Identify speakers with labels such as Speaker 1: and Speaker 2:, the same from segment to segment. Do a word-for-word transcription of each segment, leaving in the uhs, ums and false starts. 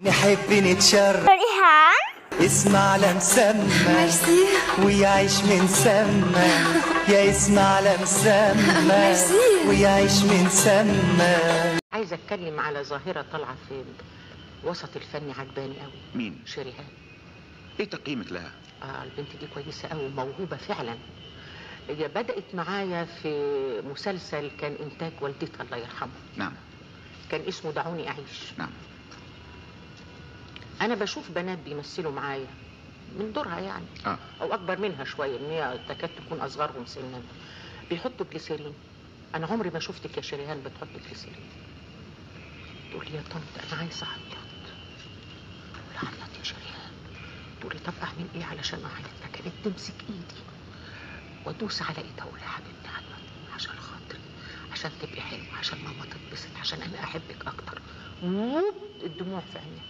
Speaker 1: نحب نتشرف
Speaker 2: ريحان
Speaker 1: اسمع لمسمى ويعيش من سما، يا اسمع لمسمى ويعيش من سما.
Speaker 3: عايزه اتكلم على ظاهره طالعه في الوسط الفني عجباني قوي.
Speaker 4: مين؟
Speaker 3: شريهان.
Speaker 4: ايه تقييمك لها؟
Speaker 3: اه البنت دي كويسه قوي وموهوبه فعلا. هي بدات معايا في مسلسل كان انتاج والدتها الله يرحمها.
Speaker 4: نعم.
Speaker 3: كان اسمه دعوني اعيش.
Speaker 4: نعم.
Speaker 3: انا بشوف بنات بيمثلوا معايا من دورها يعني
Speaker 4: آه.
Speaker 3: او اكبر منها شويه، ان هي تكاد تكون اصغرهم سنا، بيحطوا جليسيرين. انا عمري ما شفتك يا شريهان بتحط جليسيرين. تقول لي يا طنط انا عايزه اعيط. لا عيط يا شريهان. تقول لي طب اعمل ايه علشان اعيط؟ كانت تمسك ايدي وادوس على ايدها اقول لها حبيبتي عيط عشان خاطري، عشان تبقي حلوه، عشان ماما تتبسط، عشان انا احبك اكتر. الدموع في عينيها.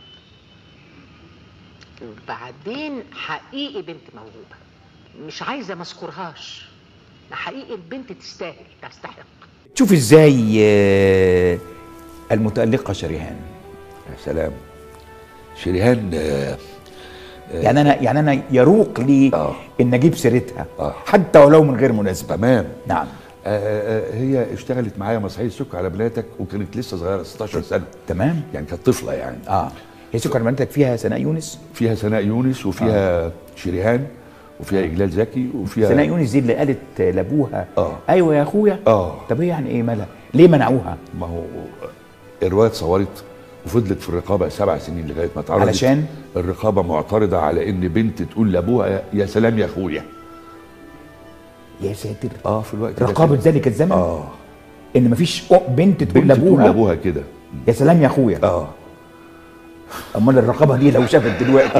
Speaker 3: وبعدين حقيقي بنت موهوبه، مش عايزه ما اذكرهاش، حقيقي البنت تستاهل تستحق.
Speaker 5: تشوف ازاي المتألقة شريهان؟
Speaker 6: يا سلام. شريهان آه
Speaker 5: يعني انا يعني انا يروق لي
Speaker 6: آه.
Speaker 5: ان اجيب سيرتها
Speaker 6: آه.
Speaker 5: حتى ولو من غير مناسبه.
Speaker 6: تمام.
Speaker 5: نعم.
Speaker 6: آه آه هي اشتغلت معايا مسرحيه سكر على بناتك وكانت لسه صغيره ستاشر سنه.
Speaker 5: تمام.
Speaker 6: يعني كانت طفله يعني.
Speaker 5: اه هي سكر على بناتك فيها سناء يونس؟
Speaker 6: فيها سناء يونس وفيها آه. شريهان وفيها آه. اجلال زكي وفيها
Speaker 5: سناء يونس دي اللي قالت لابوها
Speaker 6: اه
Speaker 5: ايوه يا اخويا.
Speaker 6: اه
Speaker 5: طب ايه يعني ايه مالها؟ ليه منعوها؟
Speaker 6: ما هو الروايه اتصورت وفضلت في الرقابه سبع سنين لغايه ما اتعرضت.
Speaker 5: علشان
Speaker 6: الرقابه معترضه على ان بنت تقول لابوها يا سلام يا اخويا.
Speaker 5: يا ساتر.
Speaker 6: اه في الوقت ده
Speaker 5: رقابه ذلك الزمن.
Speaker 6: اه
Speaker 5: ان مفيش بنت تقول
Speaker 6: بنت
Speaker 5: لابوها
Speaker 6: تقول لابوها كده
Speaker 5: يا سلام يا اخويا.
Speaker 6: اه
Speaker 5: امال الرقابه دي لو شافت دلوقتي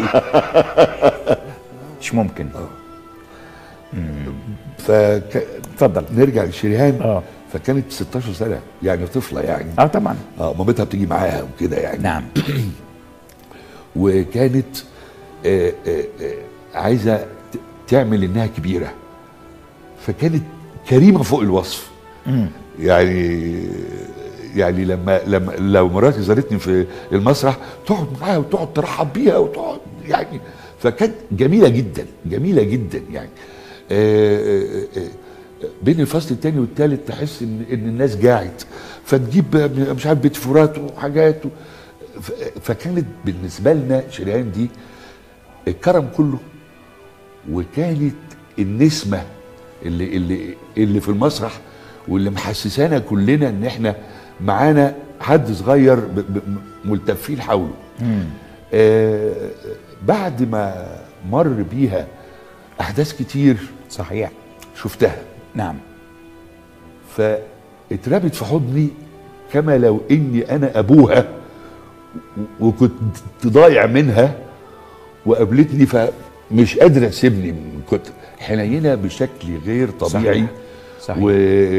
Speaker 5: مش ممكن.
Speaker 6: اه فك...
Speaker 5: اتفضل.
Speaker 6: نرجع لشريهان.
Speaker 5: اه
Speaker 6: فكانت ستاشر سنه يعني طفله يعني.
Speaker 5: اه طبعا.
Speaker 6: اه مامتها بتيجي معاها وكده يعني.
Speaker 5: نعم.
Speaker 6: وكانت آه آه آه عايزه تعمل انها كبيره، فكانت كريمه فوق الوصف.
Speaker 5: امم
Speaker 6: يعني يعني لما لما لو مراتي زارتني في المسرح تقعد معاها وتقعد ترحب بيها وتقعد يعني، فكانت جميله جدا جميله جدا يعني. آه آه آه بين الفصل الثاني والثالث تحس ان ان الناس جاعت، فتجيب مش عارف بيتفورات وحاجات و... فكانت بالنسبه لنا شريهان دي الكرم كله، وكانت النسمه اللي اللي اللي في المسرح واللي محسسانا كلنا ان احنا معانا حد صغير ب... ب... ملتفين حوله. آه بعد ما مر بيها احداث كتير
Speaker 5: صحيح
Speaker 6: شفتها.
Speaker 5: نعم.
Speaker 6: فاتربت في حضني كما لو اني انا ابوها وكنت ضايع منها وقابلتني فمش قادره تسيبني من كتر حنينه بشكل غير طبيعي.
Speaker 5: صحيح. صحيح.
Speaker 6: و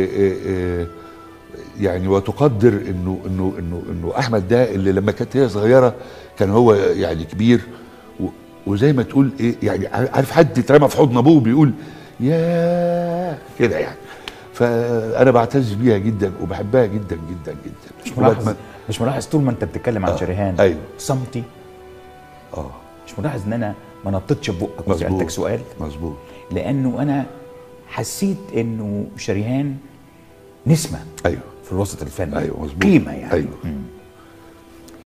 Speaker 6: يعني وتقدر انه انه انه انه احمد ده اللي لما كانت هي صغيره كان هو يعني كبير، وزي ما تقول ايه يعني عارف حد اترمى في حضن ابوه بيقول يا كده يعني. فانا بعتز بيها جدا وبحبها جدا جدا جدا.
Speaker 5: مش ملاحظ مش ملاحظ طول ما انت بتتكلم عن
Speaker 6: آه.
Speaker 5: شريهان
Speaker 6: ايوه
Speaker 5: صمتي.
Speaker 6: اه
Speaker 5: مش ملاحظ ان انا ما نطيتش ببقك
Speaker 6: مظبوط
Speaker 5: وسالتك سؤال؟
Speaker 6: مظبوط.
Speaker 5: لانه انا حسيت انه شريهان نسمه
Speaker 6: ايوه
Speaker 5: في الوسط الفني.
Speaker 6: ايوه مظبوط
Speaker 5: قيمه يعني.
Speaker 6: ايوه.